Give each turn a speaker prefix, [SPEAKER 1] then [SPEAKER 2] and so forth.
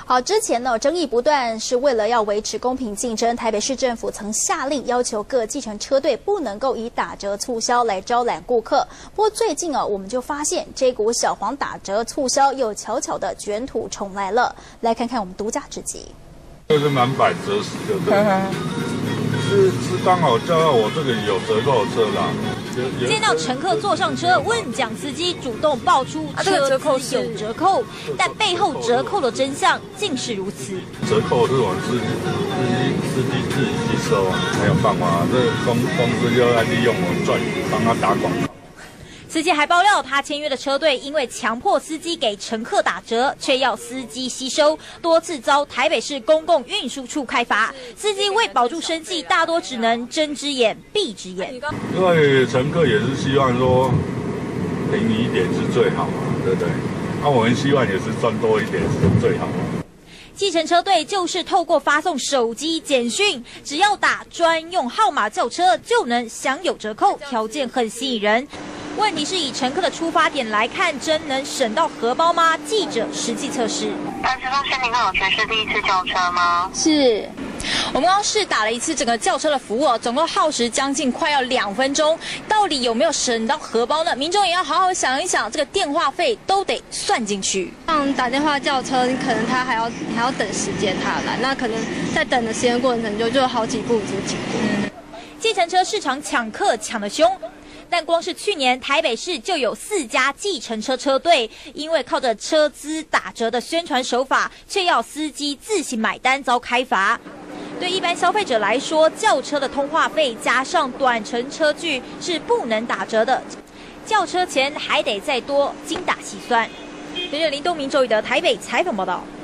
[SPEAKER 1] 好，之前呢争议不断，是为了要维持公平竞争，台北市政府曾下令要求各计程车队不能够以打折促销来招揽顾客。不过最近我们就发现这股小黄打折促销又悄悄的卷土重来了。来看看我们独家直击。
[SPEAKER 2] 就是满百折10个，对，是刚好叫到我这个有折扣的车啦。
[SPEAKER 3] 见到乘客坐上车，问讲司机主动爆出车资有折扣，但背后折扣的真相竟是如此。
[SPEAKER 2] 折扣是我们司机自己去收啊，没有办法，这公司就要利用我赚，帮他打广告。
[SPEAKER 3] 司机还爆料，他签约的车队因为强迫司机给乘客打折，却要司机吸收，多次遭台北市公共运输处开罚。司机为保住生计，大多只能睁只眼闭只眼。
[SPEAKER 2] 因为乘客也是希望说便宜一点是最好嘛，对不对？那我们希望也是赚多一点是最好嘛。
[SPEAKER 3] 计程车队就是透过发送手机简讯，只要打专用号码叫车就能享有折扣，条件很吸引人。问题是以乘客的出发点来看，真能省到荷包吗？记者实际测试。
[SPEAKER 4] 陈同学您好，全是第一次叫车吗？
[SPEAKER 3] 是。我们刚试打了一次整个叫车的服务总共耗时将近快要2分钟，到底有没有省到荷包呢？民众也要好好想一想，这个电话费都得算进去。
[SPEAKER 5] 像打电话叫车，可能他还要等时间他来，那可能在等的时间过程中就有好几步就经过。
[SPEAKER 3] 计程车市场抢客抢得凶。但光是去年台北市就有4家计程车车队，因为靠着车资打折的宣传手法，却要司机自行买单，遭开罚。对一般消费者来说，叫车的通话费加上短程车距是不能打折的，叫车钱还得再多精打细算。记者林东明、周宇的台北采访报道。